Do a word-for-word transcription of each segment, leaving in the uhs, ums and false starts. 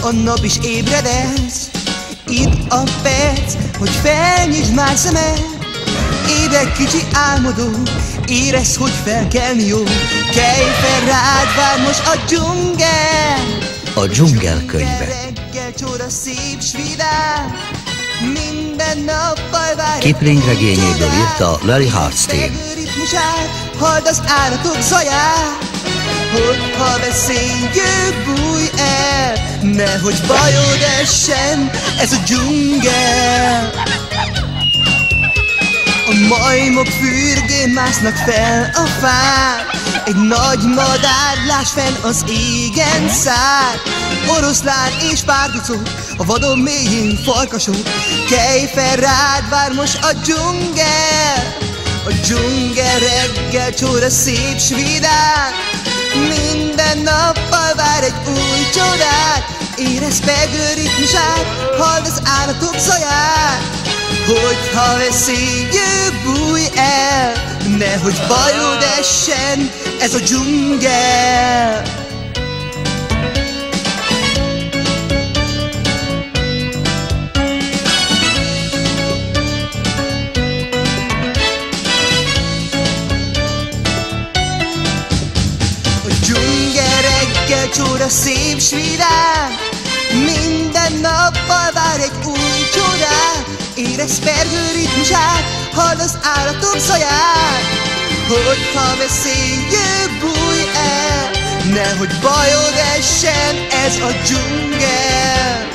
a nap is ébredez. Itt a perc, hogy felnyisd már szemed. Ébredj kicsi álmodó, érezd, hogy fel kelni jó. Kelj fel, rád vár most a dzsungel. A dzsungel könyve. Reggel csoda szép s vidám, minden nappal vár. Kipling regényéből írta Larry Hartstein. Halld az állatok zaját, hogyha veszélyű bújj el, nehogy bajod essen, ez a dzsungel. A majmok fürgén másznak fel a fán, egy nagy madár láss fenn az égen száll. Oroszlán és párducok, a vadon mélyén farkasok. Kelj fel, rád vár most a dzsungel. A dzsungel reggel csoda szép s vidám, minden nappal vár egy új csodát. Érezd pegő ritmusát, halld az állatok zaját, hogyha veszélyű bújj el, nehogy bajod essen, ez a dzsungel. Csoda szép s vidám, minden nappal vár egy új csodát. Érezd pergő ritmusát, halld az állatok zaját, hogyha veszélyű bújj el, nehogy bajod essen, ez a dzsungel.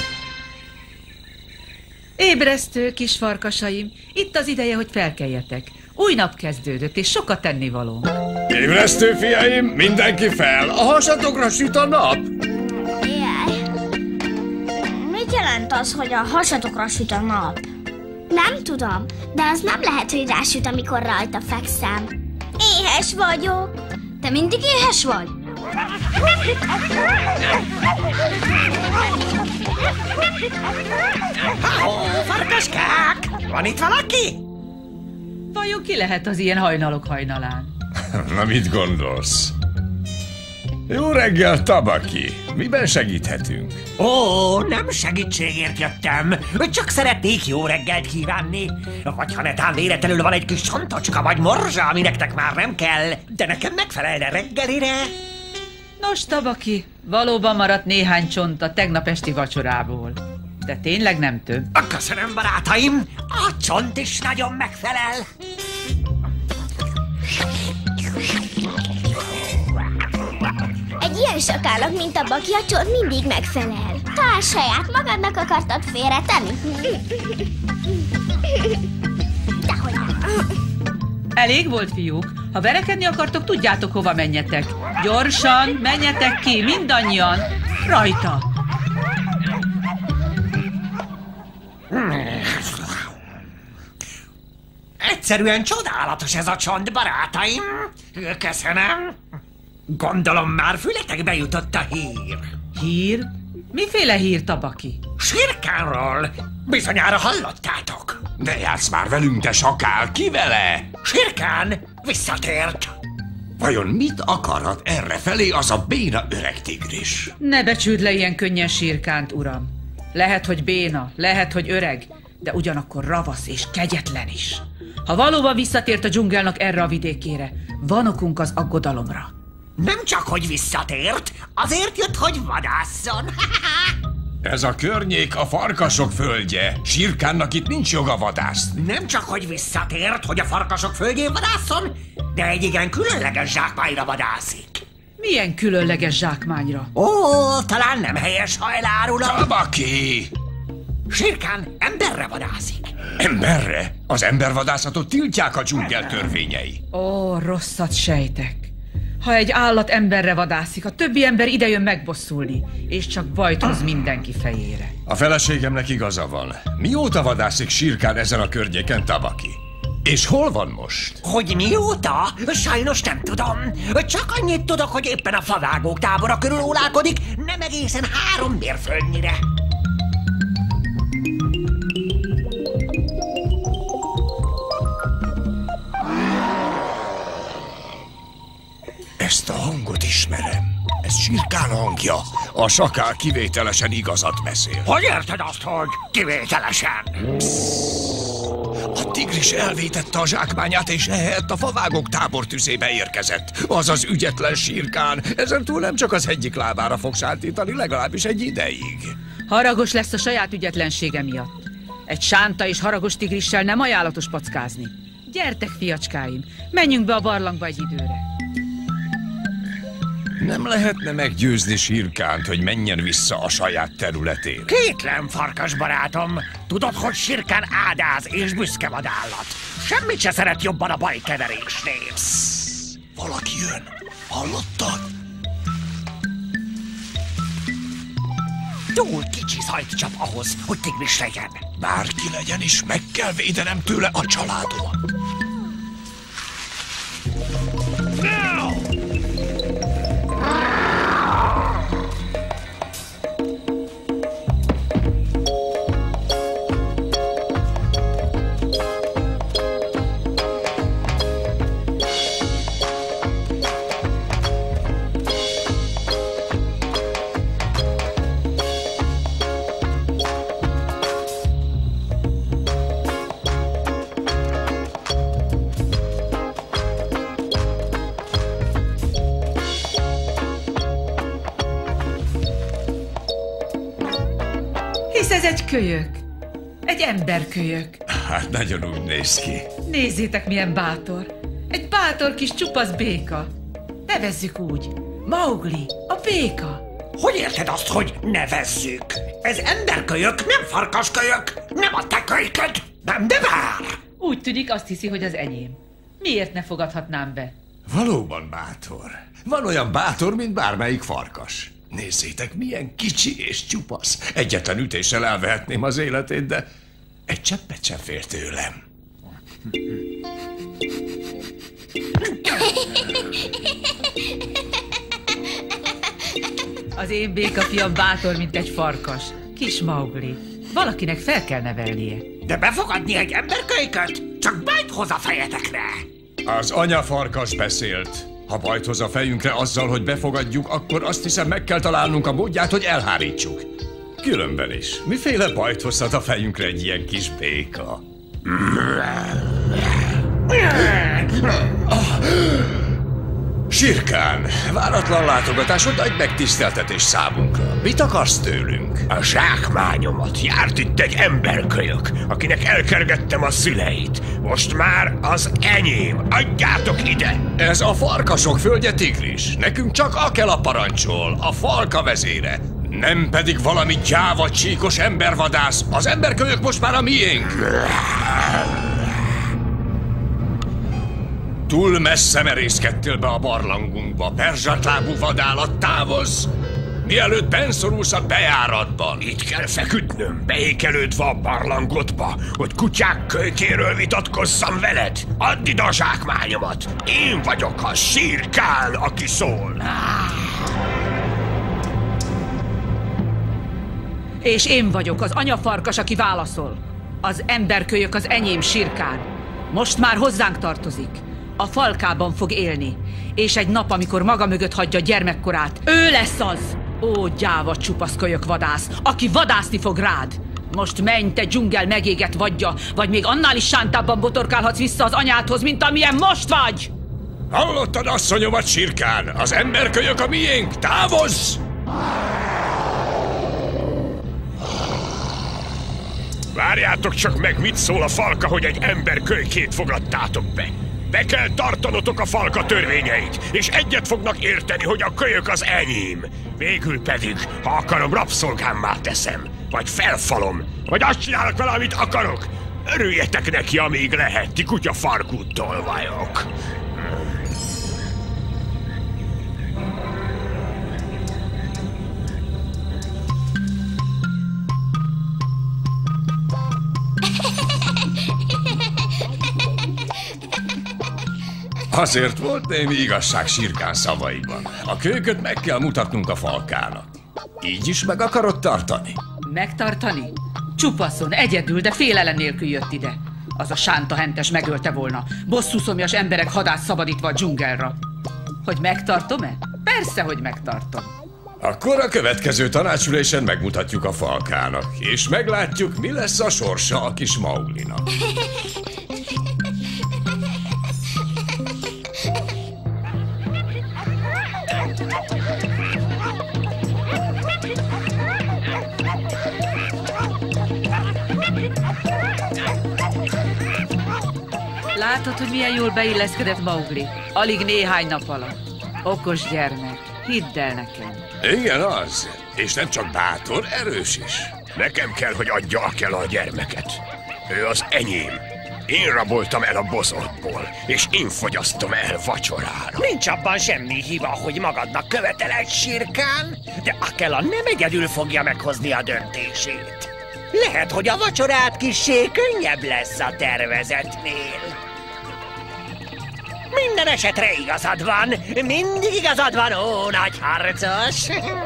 Ébresztő kis farkasaim, itt az ideje, hogy felkeljetek. Új nap kezdődött, és sokat tennivaló. Ébresztő fiaim, mindenki fel! A hasatokra süt a nap! Jaj. Mit jelent az, hogy a hasatokra süt a nap? Nem tudom, de az nem lehet, hogy rásüt, amikor rajta fekszem. Éhes vagyok. Te mindig éhes vagy? Ó, farkaskák! Van itt valaki? Vajon ki lehet az ilyen hajnalok hajnalán? Na, mit gondolsz? Jó reggel, Tabaki! Miben segíthetünk? Ó, nem segítségért jöttem. Csak szeretnék jó reggelt kívánni. Vagy ha netán véletlenül van egy kis csontocska vagy morzsa, ami nektek már nem kell, de nekem megfelelne reggelire. Nos, Tabaki, valóban maradt néhány csont a tegnap esti vacsorából. De tényleg nem több. Köszönöm, barátaim! A csont is nagyon megfelel. Egy ilyen sakának, mint a Baki, a csont mindig megfelel. Talán saját magadnak akartad félretenni? Dehogy nem. Elég volt, fiúk. Ha verekedni akartok, tudjátok, hova menjetek. Gyorsan, menjetek ki, mindannyian. Rajta! Egyszerűen csodálatos ez a csont, barátaim. Köszönöm. Gondolom már fületekbe jutott a hír. Hír? Miféle hír, Tabaki? Shere Khanról. Bizonyára hallottátok. De játsz már velünk, te sakál, ki vele? Shere Khan visszatért. Vajon mit akarhat errefelé az a béna öreg tigris? Ne becsüld le ilyen könnyen Shere Khant, uram. Lehet, hogy béna, lehet, hogy öreg, de ugyanakkor ravasz és kegyetlen is. Ha valóban visszatért a dzsungelnak erre a vidékére, van okunk az aggodalomra. Nem csak, hogy visszatért, azért jött, hogy vadásszon. Ez a környék a farkasok földje. Shere Khannak itt nincs joga vadászni. Nem csak, hogy visszatért, hogy a farkasok földjén vadásszon, de egy igen különleges zsákmányra vadászik. Milyen különleges zsákmányra? Ó, talán nem helyes, ha elárulom. Tabaki! Shere Khan emberre vadászik. Emberre? Az embervadászatot tiltják a dzsungel törvényei. Ó, rosszat sejtek. Ha egy állat emberre vadászik, a többi ember idejön megbosszulni, és csak bajt hoz mindenki fejére. A feleségemnek igaza van. Mióta vadászik Shere Khan ezen a környéken, Tabaki? És hol van most? Hogy mióta? Sajnos nem tudom. Csak annyit tudok, hogy éppen a favágók tábora körül ólálkodik, nem egészen három mérföldnyire. Ezt a hangot ismerem. Ez Sirkán hangja. A sakál kivételesen igazat beszél. Hogy érted azt, hogy kivételesen? A tigris elvétette a zsákmányát, és ehelyett a favágók tábortüzébe érkezett. Az az ügyetlen Sirkán ezentúl nem csak az egyik lábára fog sántítani, legalábbis egy ideig. Haragos lesz a saját ügyetlensége miatt. Egy sánta és haragos tigrissel nem ajánlatos packázni. Gyertek, fiacskáim, menjünk be a barlangba egy időre. Nem lehetne meggyőzni Sirkánt, hogy menjen vissza a saját területén? Kétlem, farkas barátom. Tudod, hogy Sirkán ádáz és büszke vadállat. Semmit se szeret jobban a bajkeverésnél. Valaki jön. Hallottad? Túl kicsi zajt csap ahhoz, hogy tigris legyen. Bárki legyen is, meg kell védenem tőle a családomat. Hisz ez egy kölyök. Egy emberkölyök. Hát nagyon úgy néz ki. Nézzétek, milyen bátor. Egy bátor kis csupasz béka. Nevezzük úgy. Mowgli, a béka. Hogy érted azt, hogy nevezzük? Ez emberkölyök, nem farkaskölyök, nem a te kölyköd, nem, de vár! Úgy tűnik, azt hiszi, hogy az enyém. Miért ne fogadhatnám be? Valóban bátor. Van olyan bátor, mint bármelyik farkas. Nézzétek, milyen kicsi és csupasz. Egyetlen ütéssel elvehetném az életét, de egy cseppet sem fér tőlem. Az én békafiam bátor, mint egy farkas. Kis Mowgli. Valakinek fel kell nevelnie. De befogadni egy emberkölyköt? Csak bajt hoz a fejetekre! Az anyafarkas beszélt. Ha bajt hoz a fejünkre azzal, hogy befogadjuk, akkor azt hiszem meg kell találnunk a módját, hogy elhárítsuk. Különben is. Miféle bajt hozhat a fejünkre egy ilyen kis béka? Sirkán, váratlan látogatásod nagy megtiszteltetés számunkra. Mit akarsz tőlünk? A zsákmányomat. Járt itt egy emberkölyök, akinek elkergettem a szüleit. Most már az enyém. Adjátok ide! Ez a farkasok földje, tigris. Nekünk csak Akela parancsol, a falka vezére. Nem pedig valami gyáva, csíkos embervadász. Az emberkölyök most már a miénk. Túl messze merészkedtél be a barlangunkba. Perzsatlábú vadállat, távozz! Mielőtt benszorulsz a bejáratban. Itt kell feküdnöm, beékelődve a barlangodba, hogy kutyák kölykéről vitatkozzam veled. Add ide a zsákmányomat. Én vagyok a Sirkán, aki szól. És én vagyok az anyafarkas, aki válaszol. Az emberkölyök az enyém, Sirkán. Most már hozzánk tartozik. A falkában fog élni. És egy nap, amikor maga mögött hagyja gyermekkorát, ő lesz az! Ó, gyáva csupasz kölyök vadász, aki vadászni fog rád! Most menj, te dzsungel megégett vadja, vagy még annál is sántábban botorkálhatsz vissza az anyádhoz, mint amilyen most vagy! Hallottad asszonyomat, Sirkán? Az emberkölyök a miénk, távozz! Várjátok csak meg, mit szól a falka, hogy egy ember kölykét fogadtátok be. Be kell tartanotok a falka törvényeit, és egyet fognak érteni, hogy a kölyök az enyém. Végül pedig, ha akarom, rabszolgámmá teszem, vagy felfalom, vagy azt csinálok vele, amit akarok. Örüljetek neki, amíg lehet, ti kutya farkú tolvajok. Azért volt némi igazság Sirkán szavaiban. A kölyköt meg kell mutatnunk a falkának. Így is meg akarod tartani? Megtartani? Csupaszon, egyedül, de félelem nélkül jött ide. Az a sánta hentes megölte volna. Bosszúszomjas emberek hadát szabadítva a dzsungelra. Hogy megtartom-e? Persze, hogy megtartom. Akkor a következő tanácsülésen megmutatjuk a falkának, és meglátjuk, mi lesz a sorsa a kis Mauglinak. Látod, hogy milyen jól beilleszkedett Maugli? Alig néhány nap alatt. Okos gyermek, hidd el nekem. Igen, az. És nem csak bátor, erős is. Nekem kell, hogy adja el a gyermeket. Ő az enyém. Én raboltam el a bozótból, és én fogyasztom el vacsorára. Nincs abban semmi hiba, hogy magadnak követeled, Sirkán, de Akela nem egyedül fogja meghozni a döntését. Lehet, hogy a vacsorát kissé könnyebb lesz a tervezetnél. Minden esetre igazad van, mindig igazad van, ó, nagy harcos!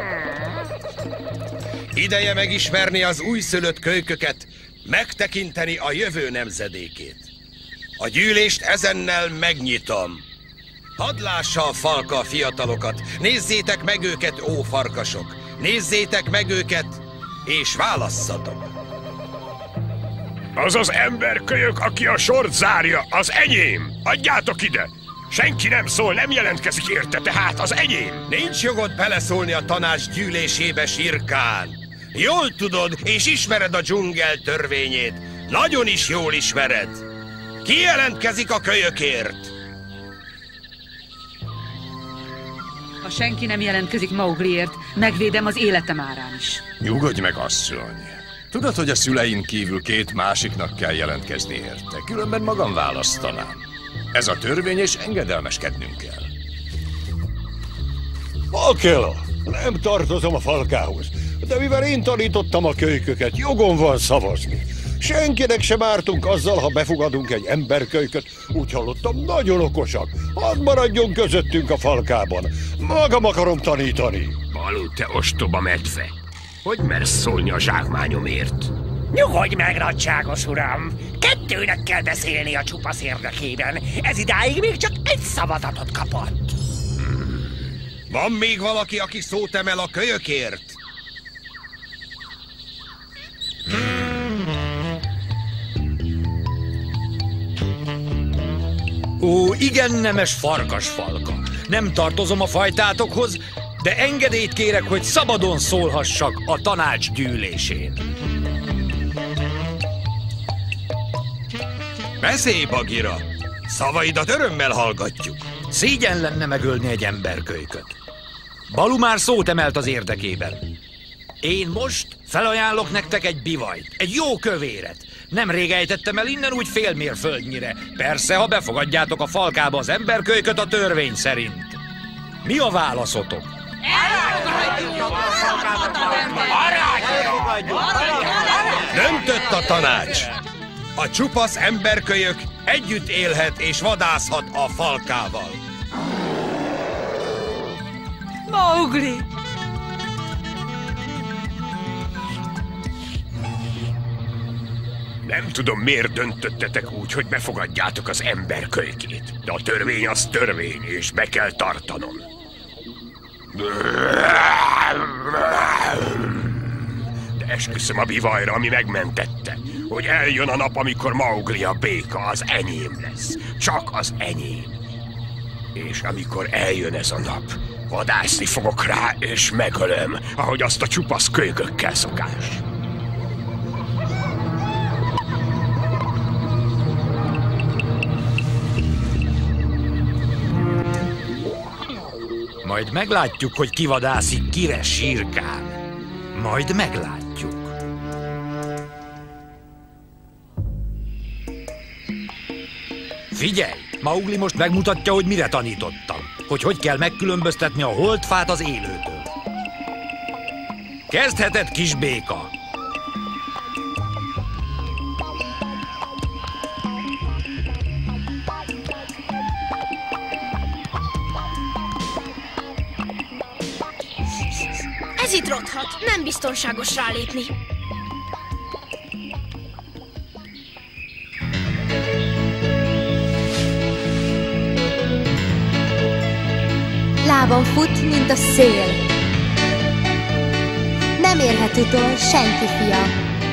Ideje megismerni az újszülött kölyköket, megtekinteni a jövő nemzedékét. A gyűlést ezennel megnyitom. Hadd lássa a falka a fiatalokat, nézzétek meg őket, ó farkasok, nézzétek meg őket, és válasszatok. Az az emberkölyök, aki a sort zárja, az enyém! Adjátok ide! Senki nem szól, nem jelentkezik érte, tehát az enyém! Nincs jogod beleszólni a tanács gyűlésébe, Sirkán. Jól tudod, és ismered a dzsungel törvényét. Nagyon is jól ismered. Ki jelentkezik a kölyökért? Ha senki nem jelentkezik Maugliért, megvédem az életem árán is. Nyugodj meg, asszony. Tudod, hogy a szülein kívül két másiknak kell jelentkezni érte, különben magam választanám. Ez a törvény, és engedelmeskednünk kell. Akela, nem tartozom a falkához, de mivel én tanítottam a kölyköket, jogom van szavazni. Senkinek sem ártunk azzal, ha befogadunk egy emberkölyköt. Úgy hallottam, nagyon okosak. Hadd maradjon közöttünk a falkában. Magam akarom tanítani. Balú, te ostoba medve! Hogy mersz szólni a zsákmányomért? Nyugodj meg, nagyságos uram! Kettőnek kell beszélni a csupasz érdekében. Ez idáig még csak egy szavazatot kapott. Van még valaki, aki szót emel a kölyökért? Ó, igen nemes farkasfalka. Nem tartozom a fajtátokhoz, de engedélyt kérek, hogy szabadon szólhassak a tanács gyűlésén. Beszélj, Bagira! Szavaidat örömmel hallgatjuk. Szégyen lenne megölni egy emberkölyköt. Balú már szót emelt az érdekében. Én most felajánlok nektek egy bivajt, egy jó kövéret. Nemrég ejtettem el innen úgy fél mérföldnyire. Persze, ha befogadjátok a falkába az emberkölyköt a törvény szerint. Mi a válaszotok? Döntött a tanács. A csupasz emberkölyök együtt élhet és vadászhat a falkával. Maugli! Nem tudom, miért döntöttetek úgy, hogy befogadjátok az emberkölykét. De a törvény az törvény, és be kell tartanom. De esküszöm a bivajra, ami megmentette, hogy eljön a nap, amikor Maugli a béka az enyém lesz. Csak az enyém. És amikor eljön ez a nap, vadászni fogok rá, és megölöm, ahogy azt a csupasz kölykökkel szokás. Majd meglátjuk, hogy ki vadászik kire, Sirkán. Majd meglátjuk. Figyelj! Maugli most megmutatja, hogy mire tanítottam. Hogy hogy kell megkülönböztetni a holdfát az élőtől. Kezdheted, kis béka! Ez itt rothat, nem biztonságos rálépni. nyomában fut, mint a szél. Nem érhet utol senki fia.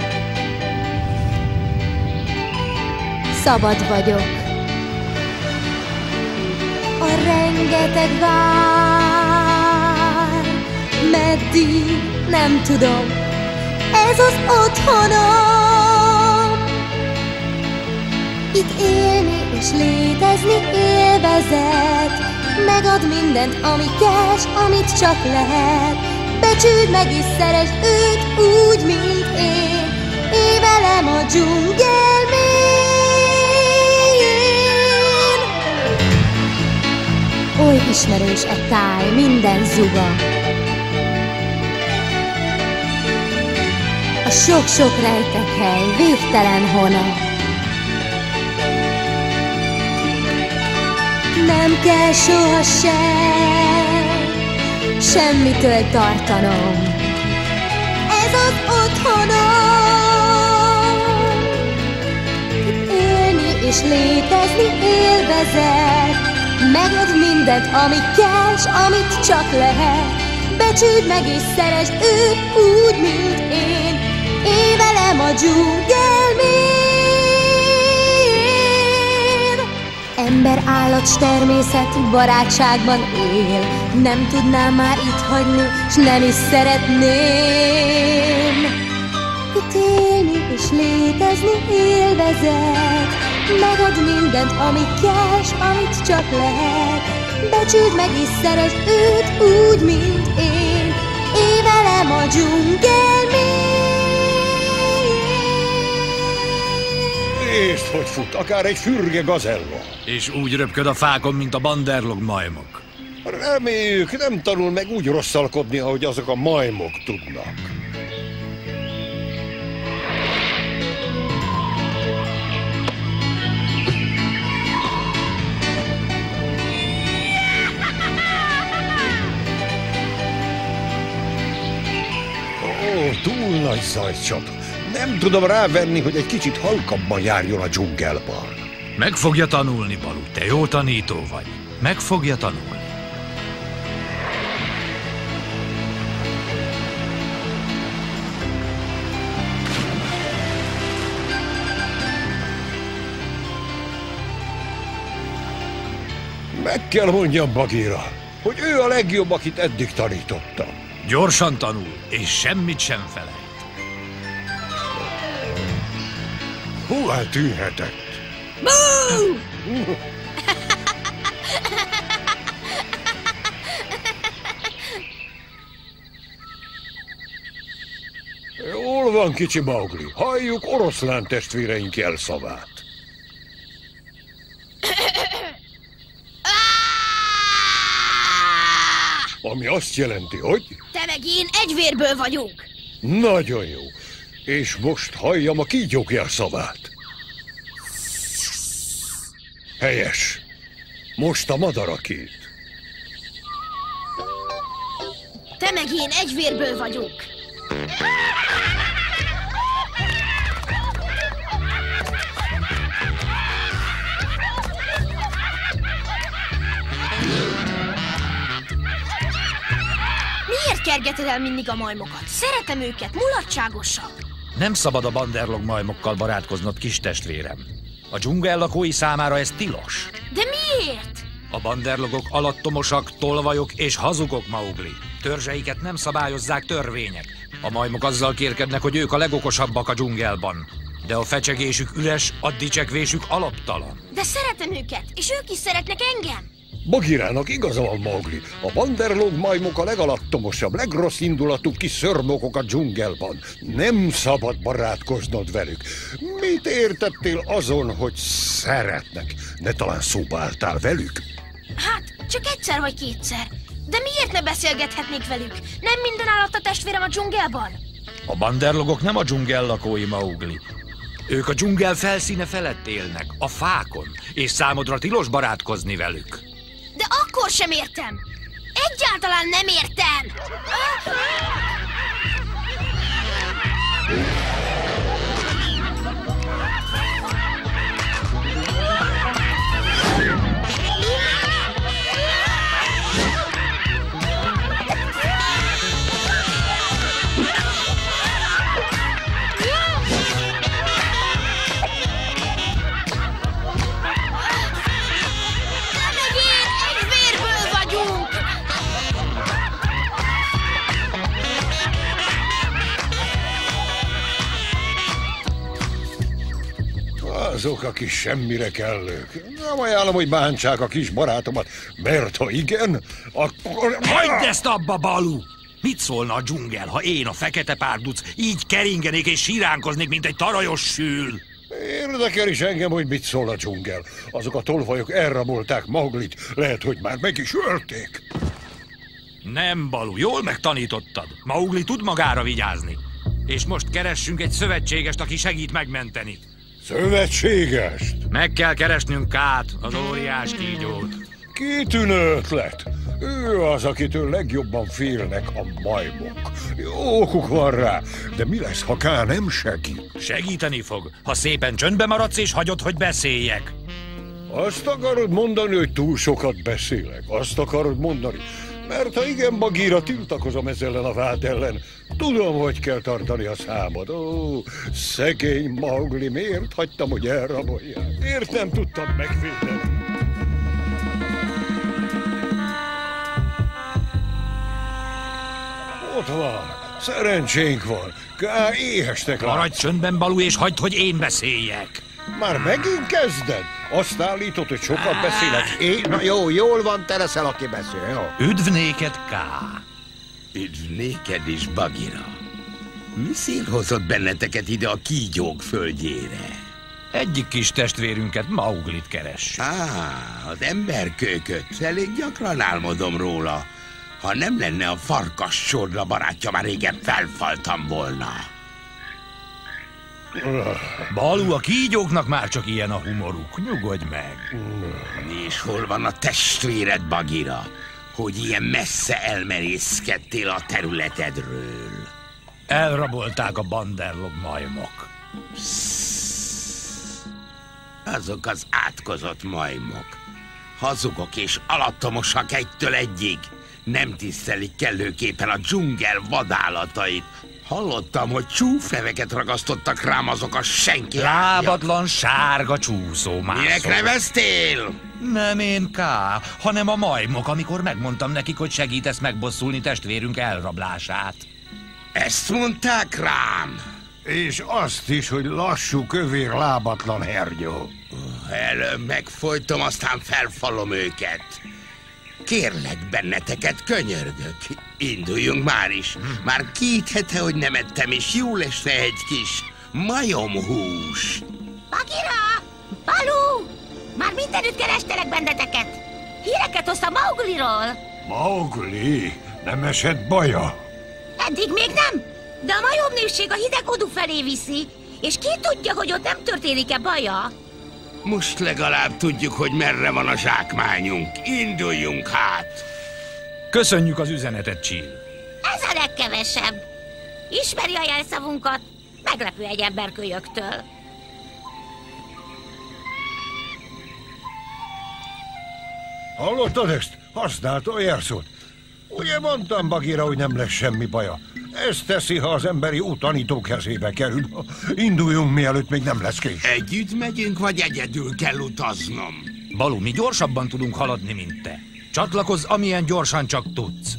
Szabad vagyok. A rengeteg vár, meddig nem tudom, ez az otthonom. Itt élni és létezni élvezet, megad mindent, ami kes, amit csak lehet. Becsüld meg és szeresd őt úgy, mint én. Évelem a dzsungel mélyén. Oly ismerős e táj, minden zuga. A sok-sok rejtek hely, végtelen hona. Nem kell sohasem semmitől tartanom. Ez az otthonom. Élni és létezni élvezet, megad mindent, ami kell, s amit csak lehet. Becsüld meg és szeresd őt úgy, mint én. Évelem a dzsungel mélyén. Ember, állat, s természet barátságban él. Nem tudnám már itt hagyni, s nem is szeretném. Itt élni és létezni élvezet, megad mindent, ami kell, s amit csak lehet. Becsüld meg és szeresd őt úgy, mint én. Évelem a dzsungel mélyén. Nézd, hogy fut, akár egy fürge gazella. És úgy röpköd a fákon, mint a banderlog majmok. Reméljük, nem tanul meg úgy rosszalkodni, ahogy azok a majmok tudnak. Ó, túl nagy zajcsata. Nem tudom rávenni, hogy egy kicsit halkabban járjon a dzsungelban. Meg fogja tanulni, Balú, te jó tanító vagy. Meg fogja tanulni. Meg kell mondjam Bagheera, hogy ő a legjobb, akit eddig tanítottam. Gyorsan tanul, és semmit sem felejt. Hú, eltűnhetett. Bú! Jól van, kicsi Mowgli. Halljuk oroszlán testvéreink jelszavát. Ami azt jelenti, hogy... Te meg én egy vérből vagyunk. Nagyon jó. És most halljam a kígyók jelszavát. Helyes. Most a madarakét. Te meg én egy vérből vagyunk. Miért kergeted el mindig a majmokat? Szeretem őket, mulatságosak. Nem szabad a banderlog majmokkal barátkoznod, kis testvérem. A dzsungel lakói számára ez tilos. De miért? A banderlogok alattomosak, tolvajok és hazugok, Mowgli. Törzseiket nem szabályozzák törvények. A majmok azzal kérkednek, hogy ők a legokosabbak a dzsungelban. De a fecsegésük üres, a dicsekvésük alaptalan. De szeretem őket, és ők is szeretnek engem. Bagheerának igaza van, Mowgli. A banderlog majmok a legalattomosabb, legrossz indulatú kis szörmokok a dzsungelban. Nem szabad barátkoznod velük. Mit értettél azon, hogy szeretnek? Ne talán szóba álltál velük? Hát, csak egyszer vagy kétszer. De miért ne beszélgethetnék velük? Nem minden állat a testvérem a dzsungelban? A banderlogok nem a dzsungel lakói, Mowgli. Ők a dzsungel felszíne felett élnek, a fákon, és számodra tilos barátkozni velük. De akkor sem értem! Egyáltalán nem értem! Azok a kis semmire kellők. Nem ajánlom, hogy bántsák a kis barátomat, mert ha igen, akkor... Hagyd ezt abba, Balú! Mit szólna a dzsungel, ha én, a fekete párduc, így keringenék és siránkoznék, mint egy tarajos sül? Érdekel is engem, hogy mit szól a dzsungel. Azok a tolvajok elrabolták Mauglit, lehet, hogy már meg is ölték. Nem, Balú, jól megtanítottad. Maugli tud magára vigyázni. És most keressünk egy szövetségest, aki segít megmenteni. Szövetségest? Meg kell keresnünk Kát, az óriás kígyót. Kitűnő ötlet. Ő az, akitől legjobban félnek a majmok. Jó okuk van rá, de mi lesz, ha Ká nem segít? Segíteni fog, ha szépen csöndbe maradsz és hagyod, hogy beszéljek. Azt akarod mondani, hogy túl sokat beszélek? Azt akarod mondani? Mert ha igen, Bagheera, tiltakozom ezzel ellen a vád ellen. Tudom, hogy kell tartani a számod. Ó, szegény Maugli, miért hagytam, hogy elrabolják? Miért nem tudtam megvédeni? Ott van. Szerencsénk van. Ká éhesnek lát. Maradj csöndben, Balú, és hagyd, hogy én beszéljek. Már megint kezded? Azt állítod, hogy sokat beszélek. Én, na jó, jól van, te leszel, aki beszél, jó? Üdv néked, Ká. Üdv néked is, Bagheera. Mi szél hozott benneteket ide a kígyók földjére? Egyik kis testvérünket, Mauglit keres. Á, az emberkölyköt. Elég gyakran álmodom róla. Ha nem lenne a farkas csordra barátja, már régen felfaltam volna. Balú, a kígyóknak már csak ilyen a humoruk. Nyugodj meg. És hol van a testvéred, Bagheera, hogy ilyen messze elmerészkedtél a területedről? Elrabolták a banderlog majmok. Azok az átkozott majmok. Hazugok és alattomosak egytől egyig. Nem tisztelik kellőképpen a dzsungel vadállatait. Hallottam, hogy csúfleveket ragasztottak rám azok a senki lábatlan, sárga csúszómászok. Minek neveztél? Nem én, Ká, hanem a majmok, amikor megmondtam nekik, hogy segítesz megbosszulni testvérünk elrablását. Ezt mondták rám? És azt is, hogy lassú, kövér, lábatlan hergyó. Előbb megfojtom, aztán felfalom őket. Kérlek benneteket, könyörgök. Induljunk már is. Már két hete, hogy nem ettem, és jól esne egy kis majomhús. Bagheera! Balú! Már mindenütt kerestelek benneteket. Híreket hoztam Maugliról. Maugli? Nem esett baja? Eddig még nem, de a majomnőség a hideg Odu felé viszi, és ki tudja, hogy ott nem történik-e baja. Most legalább tudjuk, hogy merre van a zsákmányunk. Induljunk hát! Köszönjük az üzenetet, Chill. Ez a legkevesebb. Ismeri a jelszavunkat. Meglepő egy emberkölyöktől. Hallottad ezt? Használta a jelszót. Ugye mondtam, Bagheera, hogy nem lesz semmi baja. Ezt teszi, ha az emberi útanító kezébe kerül. Induljunk, mielőtt még nem lesz kés. Együtt megyünk, vagy egyedül kell utaznom? Balú, mi gyorsabban tudunk haladni, mint te. Csatlakozz, amilyen gyorsan csak tudsz.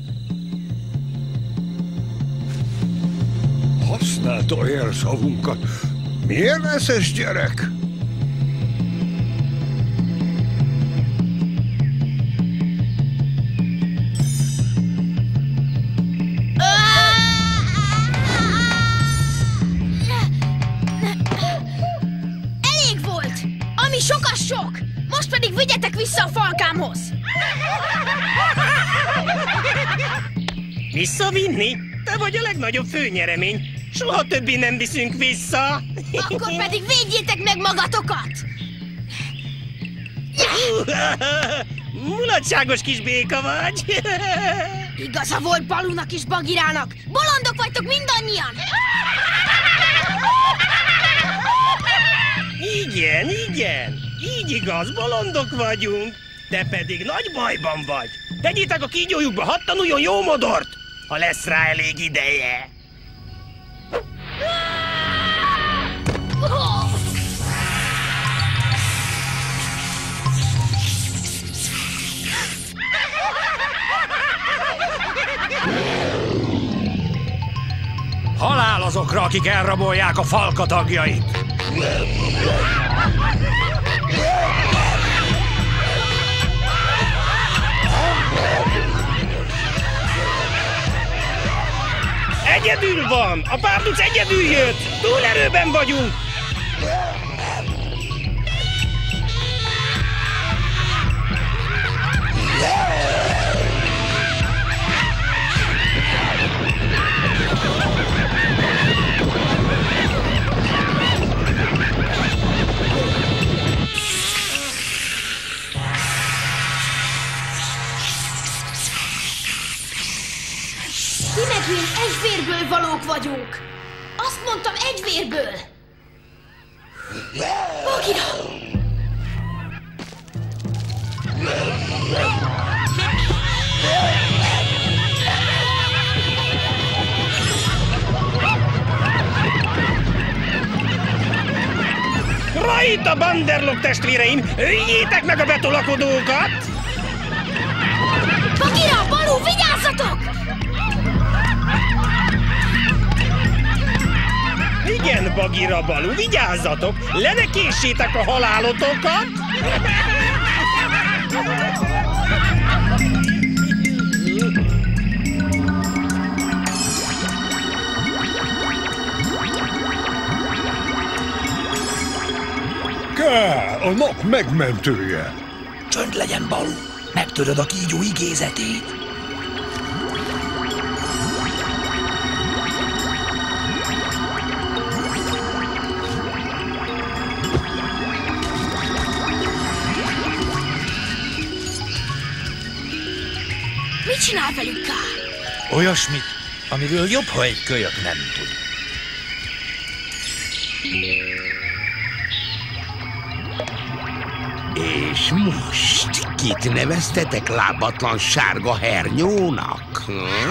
Használta a jelszavunkat. Milyen eszes gyerek? Elég volt! Ami sok, az sok! Most pedig vigyetek vissza a falkámhoz! Visszavinni? Te vagy a legnagyobb főnyeremény. Soha többé nem viszünk vissza. Akkor pedig védjétek meg magatokat! Mulatságos kis béka vagy. Igaza volt Balúnak és Bagheerának. Bolondok vagytok mindannyian! Igen, igen. Így igaz, bolondok vagyunk. Te pedig nagy bajban vagy. Tegyétek a kígyójukba, hadd tanuljon jó modort, ha lesz rá elég ideje. Halál azokra, akik elrabolják a falka tagjait! Egyedül van! A párduc egyedül jött! Túlerőben vagyunk! Ti meg én egy vérből valók vagyunk. Azt mondtam, egy vérből. Bagheera! Rajta, Banderlog testvéreim! Üljétek meg a betolakodókat! Bagheera, Baloo, vigyázzatok! Igen, Bagheera, Baloo, vigyázzatok! Le ne késsétek a halálotokat! Ká, a nap megmentője! Csönd legyen, Baloo! Megtöröd a kígyó igézetét! Mit csinál velük, Ká? Olyasmit, amiről jobb, ha egy kölyök nem tud. És most kit neveztetek lábatlan sárga hernyónak? Hm?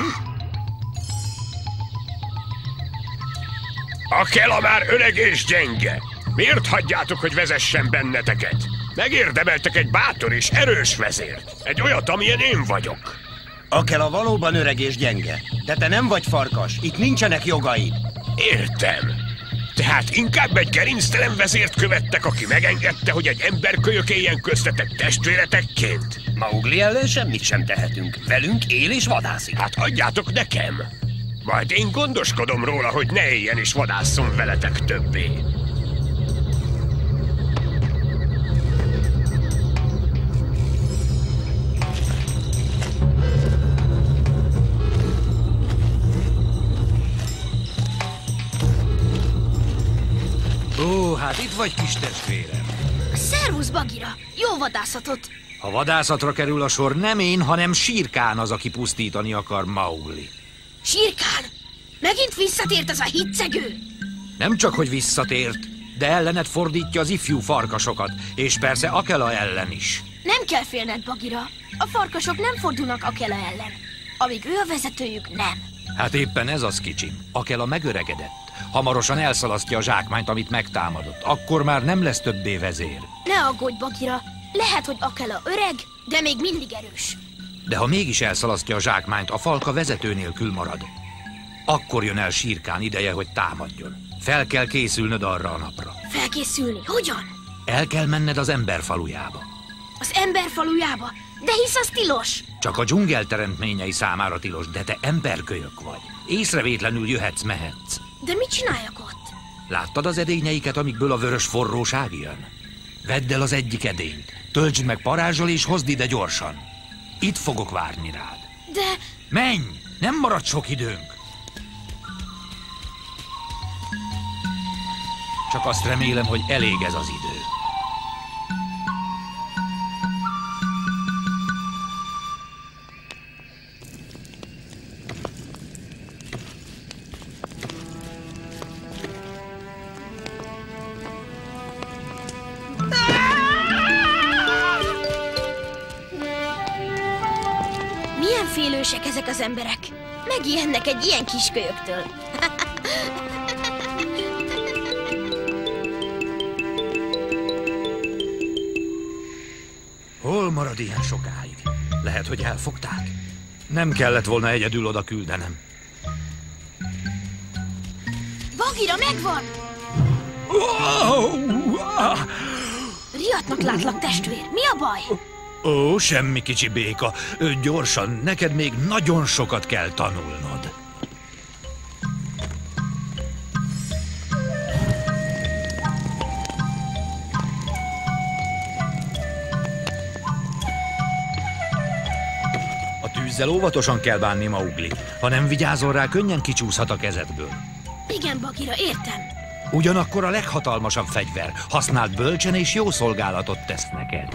Akela már öreg és gyenge. Miért hagyjátok, hogy vezessen benneteket? Megérdemeltek egy bátor és erős vezért. Egy olyat, amilyen én vagyok. Akela valóban öreg és gyenge, de te nem vagy farkas, itt nincsenek jogaid. Értem. Tehát inkább egy gerinctelen vezért követtek, aki megengedte, hogy egy emberkölyök éljen köztetek testvéretekként? Mowgli ellen semmit sem tehetünk. Velünk él és vadászik. Hát adjátok nekem. Majd én gondoskodom róla, hogy ne éljen és vadásszon veletek többé. Ó, hát itt vagy, kis testvérem. Szervusz, Bagheera! Jó vadászatot! Ha vadászatra kerül a sor, nem én, hanem Shere Khan az, aki pusztítani akar Mowgli. Shere Khan! Megint visszatért az a hiccegő! Nem csak, hogy visszatért, de ellened fordítja az ifjú farkasokat, és persze Akela ellen is. Nem kell félned, Bagheera. A farkasok nem fordulnak Akela ellen. Amíg ő a vezetőjük, nem. Hát éppen ez az, kicsim. Akela megöregedett. Hamarosan elszalasztja a zsákmányt, amit megtámadott. Akkor már nem lesz többé vezér. Ne aggódj, Bagheera. Lehet, hogy Akela öreg, de még mindig erős. De ha mégis elszalasztja a zsákmányt, a falka vezető nélkül marad. Akkor jön el Shere Khan ideje, hogy támadjon. Fel kell készülnöd arra a napra. Felkészülni? Hogyan? El kell menned az emberfalujába. Az emberfalujába? De hisz az tilos. Csak a dzsungel teremtményei számára tilos, de te emberkölyök vagy. Észrevétlenül jöhetsz, mehetsz. De mit csináljak ott? Láttad az edényeiket, amikből a vörös forróság jön? Vedd el az egyik edényt, töltsd meg parázsal és hozd ide gyorsan. Itt fogok várni rád. De... Menj! Nem marad sok időnk. Csak azt remélem, hogy elég ez az idő. Milyen félősek ezek az emberek. Megijednek egy ilyen kiskölyöktől. Hol marad ilyen sokáig? Lehet, hogy elfogták? Nem kellett volna egyedül oda küldenem. Bagheera, megvan! Riadtnak látlak, testvér. Mi a baj? Ó, semmi, kicsi béka. Ö, Gyorsan, neked még nagyon sokat kell tanulnod. Ezzel óvatosan kell bánni, Mowgli. Ha nem vigyázol rá, könnyen kicsúszhat a kezedből. Igen, Bagira, értem. Ugyanakkor a leghatalmasabb fegyver. Használd bölcsen és jó szolgálatot tesz neked.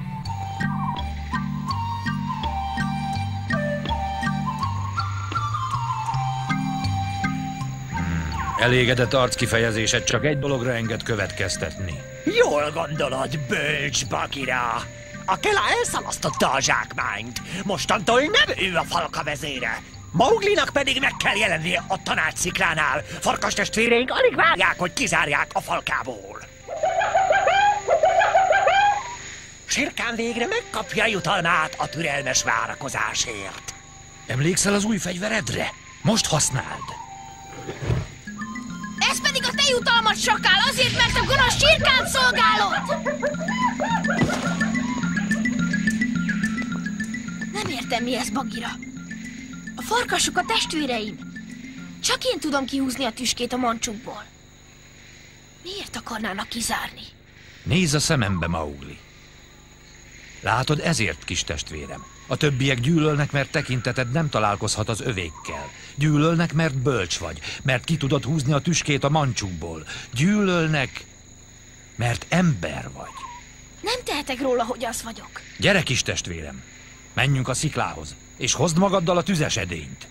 Hmm, elégedett arckifejezésed csak egy dologra enged következtetni. Jól gondolod, bölcs Bagira. A Kela elszalasztotta a zsákmányt. Mostantól nem ő a falka vezére. Mowglinak pedig meg kell jelennie a tanácssziklánál. Farkas testvéreink alig várják, hogy kizárják a falkából. Shere Khan végre megkapja jutalmát a türelmes várakozásért. Emlékszel az új fegyveredre? Most használd! Ez pedig a te jutalmad, sakál, azért, mert a gonosz Shere Khan szolgálod! Nem értem, mi ez, Bagira. A farkasok a testvéreim. Csak én tudom kihúzni a tüskét a mancsukból. Miért akarnának kizárni? Nézz a szemembe, Mowgli. Látod, ezért, kis testvérem. A többiek gyűlölnek, mert tekinteted nem találkozhat az övékkel. Gyűlölnek, mert bölcs vagy, mert ki tudod húzni a tüskét a mancsukból. Gyűlölnek, mert ember vagy. Nem tehetek róla, hogy az vagyok. Gyere, kis testvérem, menjünk a sziklához, és hozd magaddal a tüzes edényt.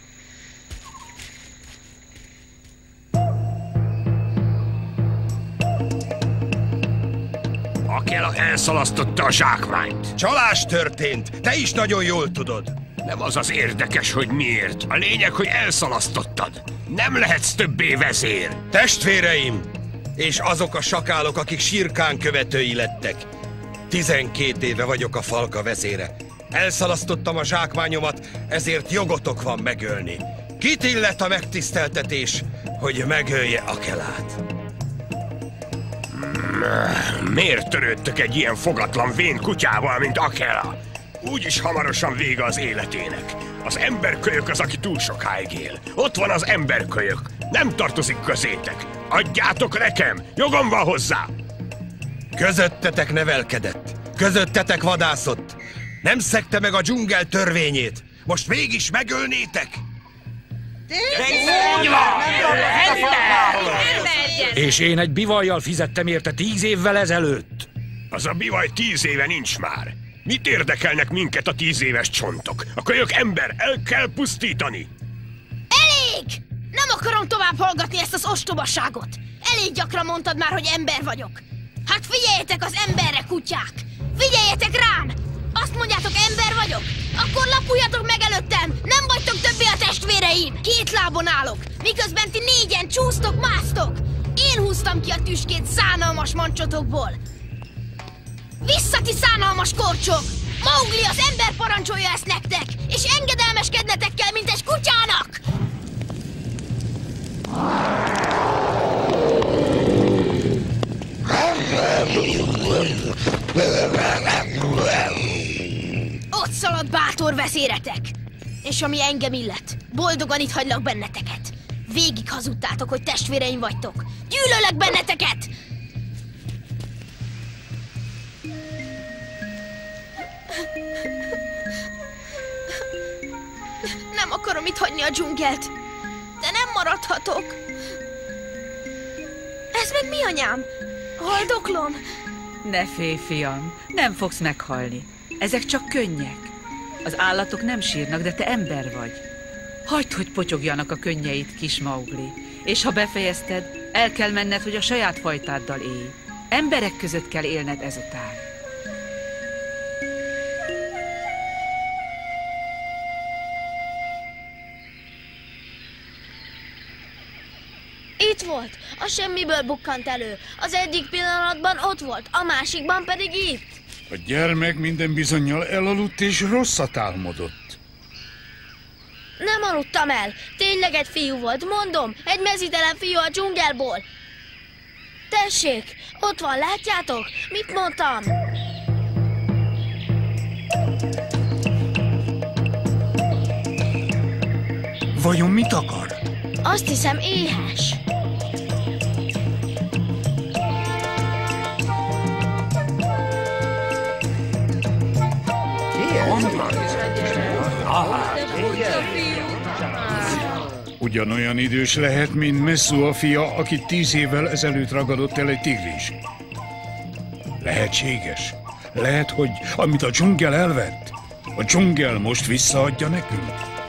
Akela elszalasztotta a zsákmányt. Csalás történt, te is nagyon jól tudod. Nem az az érdekes, hogy miért. A lényeg, hogy elszalasztottad. Nem lehetsz többé vezér. Testvéreim, és azok a sakálok, akik Shere Khan követői lettek. Tizenkét éve vagyok a falka vezére. Elszalasztottam a zsákmányomat, ezért jogotok van megölni. Kit illet a megtiszteltetés, hogy megölje Akelát? Miért törődtök egy ilyen fogatlan vén kutyával, mint Akela? Úgyis hamarosan vége az életének. Az emberkölyök az, aki túl sokáig él. Ott van az emberkölyök. Nem tartozik közétek. Adjátok nekem! Jogom van hozzá! Közöttetek nevelkedett. Közöttetek vadászott. Nem szegte meg a dzsungel törvényét. Most mégis megölnétek? És én egy bivajjal fizettem érte tíz évvel ezelőtt. Az a bivaj tíz éve nincs már. Mit érdekelnek minket a tíz éves csontok? A kölyök ember, el kell pusztítani. Elég! Nem akarom tovább hallgatni ezt az ostobaságot. Elég gyakran mondtad már, hogy ember vagyok. Hát figyeljetek az emberre, kutyák! Figyeljetek rám! Azt mondjátok, ember vagyok? Akkor lapuljatok meg előttem! Nem vagytok többé a testvéreim! Két lábon állok, miközben ti négyen csúsztok, másztok! Én húztam ki a tüskét szánalmas mancsotokból! Vissza, ti szánalmas korcsok! Mowgli, az ember parancsolja ezt nektek! És engedelmeskednetek kell, mint egy kutyának! Ott szalad bátor vezéretek! És ami engem illet, boldogan itt hagylak benneteket. Végig hazudtátok, hogy testvéreim vagytok. Gyűlölök benneteket! Nem akarom itt hagyni a dzsungelt, de nem maradhatok. Ez meg mi, anyám? Haldoklom? Ne félj, fiam, nem fogsz meghalni. Ezek csak könnyek. Az állatok nem sírnak, de te ember vagy. Hagyd, hogy potyogjanak a könnyeit, kis Mowgli. És ha befejezted, el kell menned, hogy a saját fajtáddal élj. Emberek között kell élned ezután. Itt volt, a semmiből bukkant elő. Az egyik pillanatban ott volt, a másikban pedig itt. A gyermek minden bizonnyal elaludt és rosszat álmodott. Nem aludtam el. Tényleg egy fiú volt, mondom. Egy mezítelen fiú a dzsungelból. Tessék, ott van, látjátok? Mit mondtam? Vajon mit akar? Azt hiszem, éhes. Ugyanolyan idős lehet, mint Messua fia, akit tíz évvel ezelőtt ragadott el egy tigris. Lehetséges. Lehet, hogy amit a dzsungel elvett, a dzsungel most visszaadja nekünk.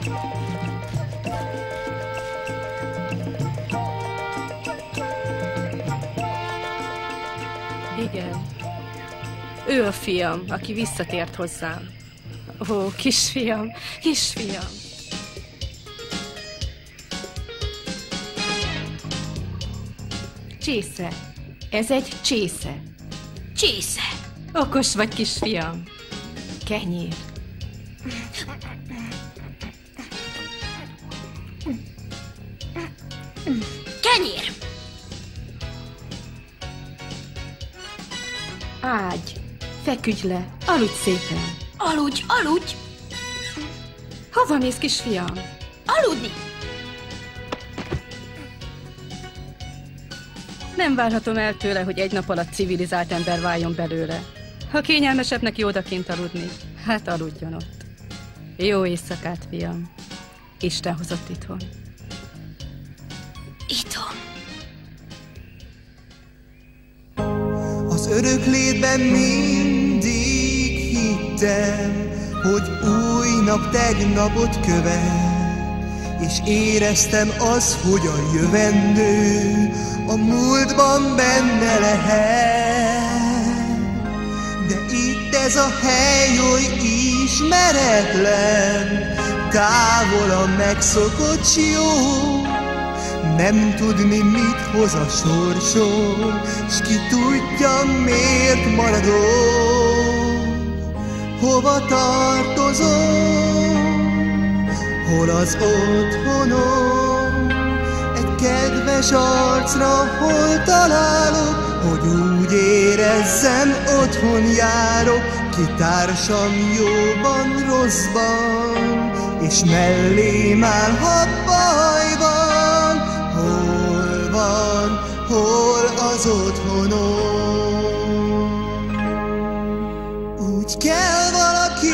Igen. Ő a fiam, aki visszatért hozzám. Ó, kisfiam, kisfiam. Csésze. Ez egy csésze. Csésze. Okos vagy, kisfiam. Kenyér. Kenyér. Ágy. Feküdj le. Aludj szépen. Aludj, aludj. Hova mész, kisfiam? Aludni. Nem várhatom el tőle, hogy egy nap alatt civilizált ember váljon belőle. Ha kényelmesebb neki odakint aludni, hát aludjon ott. Jó éjszakát, fiam. Isten hozott itthon. Itthon. Az örök létben mindig hittem, hogy új nap tegnapot követ, és éreztem az, hogy a jövendő a múltban benne lehet. De itt ez a hely oly ismeretlen, távol a megszokott jó. Nem tudni, mit hoz a sorsom, s ki tudja, miért maradok. Hova tartozom, hol az otthonom, egy kedves arcra hol találok, hogy úgy érezzem, otthon járok, ki társam jóban, rosszban, és mellém áll, ha baj van. Hol van, hol az otthonom? Úgy kell valaki,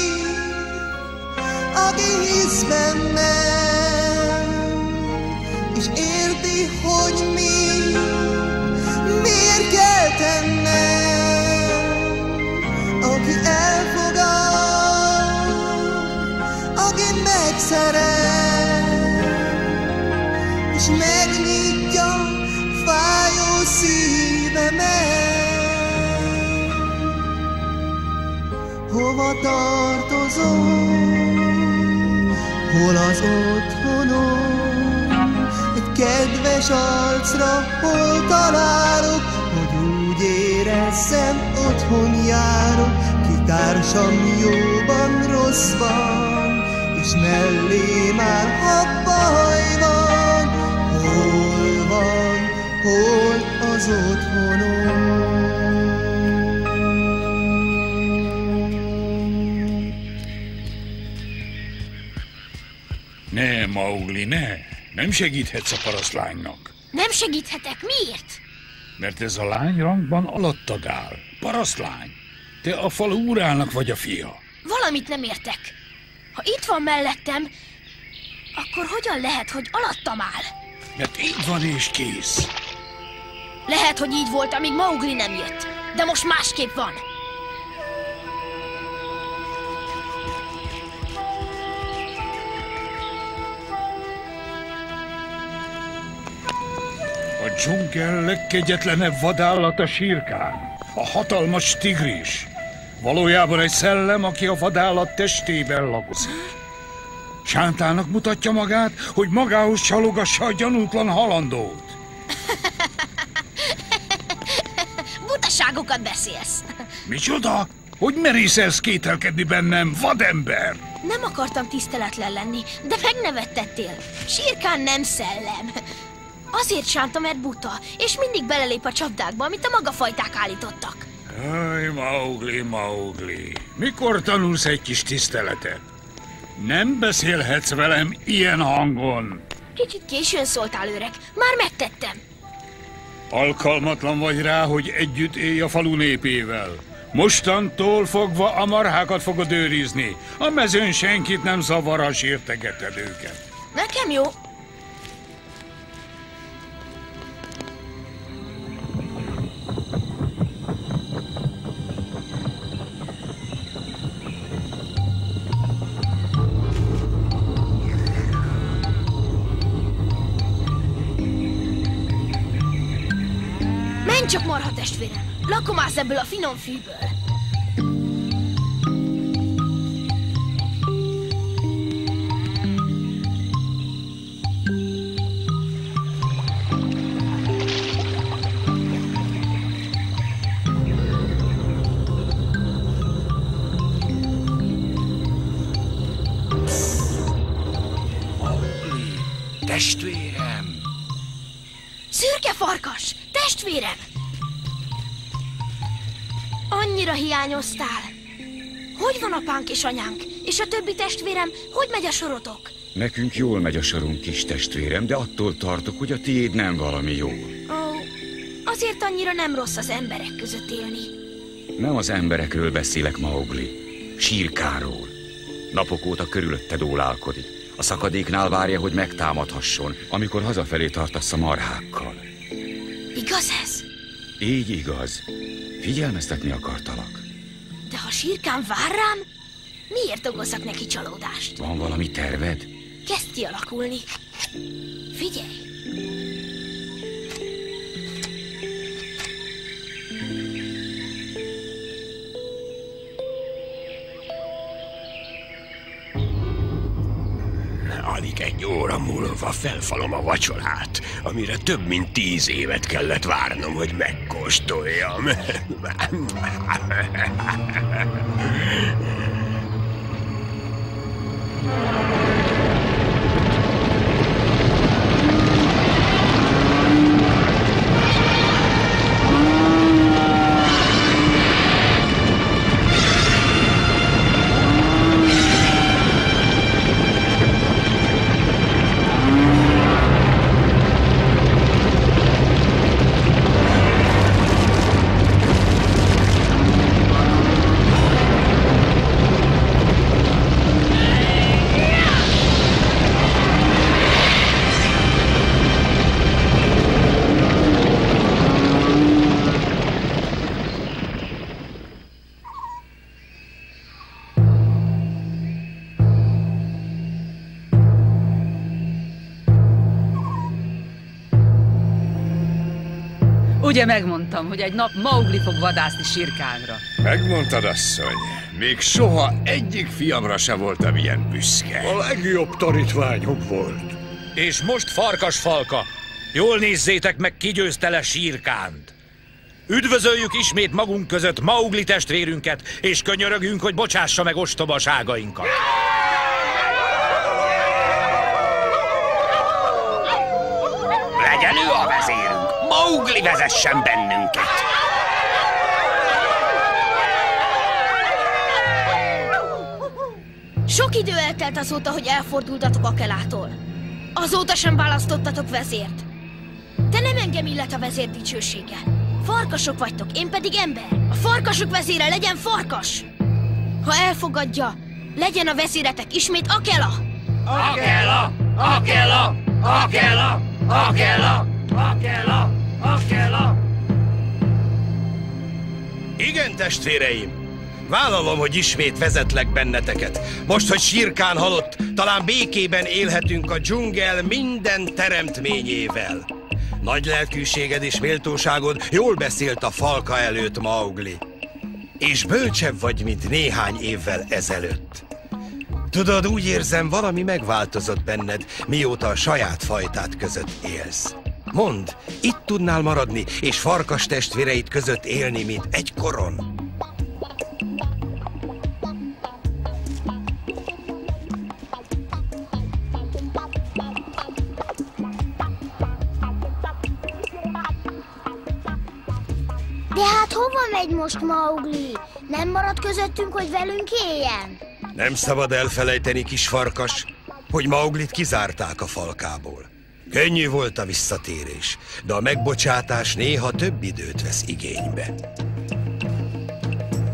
aki hisz bennem, és érti, hogy mi, miért kell tennem. Aki elfogad, aki megszeret, és megnyitja fájó szívemet. Hova tartozom, hol az otthonom, egy kedves arcra hol találok, hogy úgy érezzem, otthon járok, ki társam jóban, rosszban, és mellém áll, ha baj van. Hol van, hol az otthonom? Ne, Mowgli, ne! Nem segíthetsz a parasztlánynak. Nem segíthetek, miért? Mert ez a lány rangban alattad áll. Parasztlány, te a falu urának vagy a fia. Valamit nem értek. Ha itt van mellettem, akkor hogyan lehet, hogy alattam áll? Mert így van és kész. Lehet, hogy így volt, amíg Mowgli nem jött, de most másképp van. A dzsungel legkegyetlenebb vadállat a sírkán, a hatalmas tigris. Valójában egy szellem, aki a vadállat testében lakozik. Sántának mutatja magát, hogy magához csalogassa a gyanútlan halandót. Butaságokat beszélsz. Micsoda? Hogy merészelsz kételkedni bennem, vadember? Nem akartam tiszteletlen lenni, de megnevettettél. Sírkán nem szellem. Azért sánta, mert buta, és mindig belelép a csapdákba, amit a maga fajták állítottak. Aj, Mowgli, Mowgli, mikor tanulsz egy kis tiszteletet? Nem beszélhetsz velem ilyen hangon. Kicsit későn szóltál, öreg. Már megtettem. Alkalmatlan vagy rá, hogy együtt élj a falu népével. Mostantól fogva a marhákat fogod őrizni. A mezőn senkit nem zavar, ha sértegeted őket. Nekem jó. Menj csak, marha testvérem! Lakomász ebből a finom fűből! Testvérem! Szürke farkas! Testvérem! Annyira hiányoztál. Hogy van apánk és anyánk? És a többi testvérem, hogy megy a sorotok? Nekünk jól megy a sorunk, kis testvérem, de attól tartok, hogy a tiéd nem valami jó. Ó, azért annyira nem rossz az emberek között élni. Nem az emberekről beszélek, Mowgli. Sírkáról. Napok óta körülötte dólálkodik. A szakadéknál várja, hogy megtámadhasson, amikor hazafelé tartasz a marhákkal. Igaz ez? Így igaz. Figyelmeztetni akartalak. De ha Sírkán vár rám, miért okozzak neki csalódást? Van valami terved? Kezd kialakulni. Figyelj! Alig egy óra múlva felfalom a vacsorát, amire több mint tíz évet kellett várnom, hogy megkóstoljam. Ugye megmondtam, hogy egy nap Mowgli fog vadászni Sírkánra. Megmondtad, asszony. Még soha egyik fiamra se voltam ilyen büszke. A legjobb tanítványom volt. És most farkas falka, jól nézzétek meg, ki győzte le Sírkánt. Üdvözöljük ismét magunk között Mowgli testvérünket, és könyörögünk, hogy bocsássa meg ostobaságainkat. Legyen ő a vezérünk! Mowgli vezessen bennünket! Sok idő eltelt azóta, hogy elfordultatok Akelától. Azóta sem választottatok vezért. De nem engem illet a vezér dicsősége. Farkasok vagytok, én pedig ember. A farkasok vezére legyen farkas! Ha elfogadja, legyen a vezéretek ismét Akela! Akela! Akela! Akela! Akela! Akela! Akela! Igen, testvéreim! Vállalom, hogy ismét vezetlek benneteket. Most, hogy Sírkán halott, talán békében élhetünk a dzsungel minden teremtményével. Nagy lelkűséged és méltóságod jól beszélt a falka előtt, Mowgli. És bölcsebb vagy, mint néhány évvel ezelőtt. Tudod, úgy érzem, valami megváltozott benned, mióta a saját fajtád között élsz. Mondd, itt tudnál maradni, és farkas testvéreid között élni, mint egykoron? De hát hova megy most Mowgli? Nem marad közöttünk, hogy velünk éljen? Nem szabad elfelejteni, kis farkas, hogy Mowglit kizárták a falkából. Könnyű volt a visszatérés, de a megbocsátás néha több időt vesz igénybe.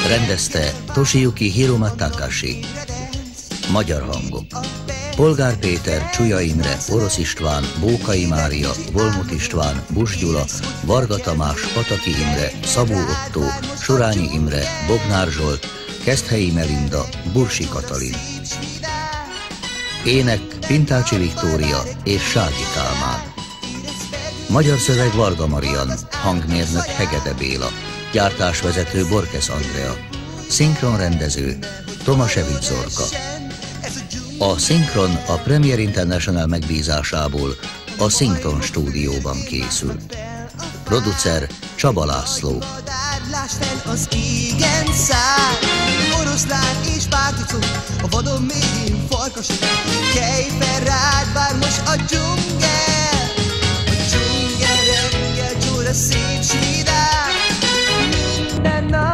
Rendezte Toshiyuki Hiroma Takashi. Magyar hangok: Polgár Péter, Csuja Imre, Orosz István, Bókai Mária, Volmut István, Buss Gyula, Varga Tamás, Pataki Imre, Szabó Ottó, Surányi Imre, Bognár Zsolt, Keszthelyi Melinda, Bursi Katalin. Ének Pintácsi Viktória és Sági Kálmán. Magyar szöveg Varga Marian, hangmérnök Hegede Béla, gyártásvezető Borkesz Andrea, szinkronrendező Tomasevic Zorka. A szinkron a Premier International megbízásából a Szinkron stúdióban készült. Producer Csaba László. Az égen száll, oroszlán és párducok, a vadon mélyén farkasok, kelj fel rád, vár most a dzsungel, a dzsungel reggel csúr a szép sídál, minden nap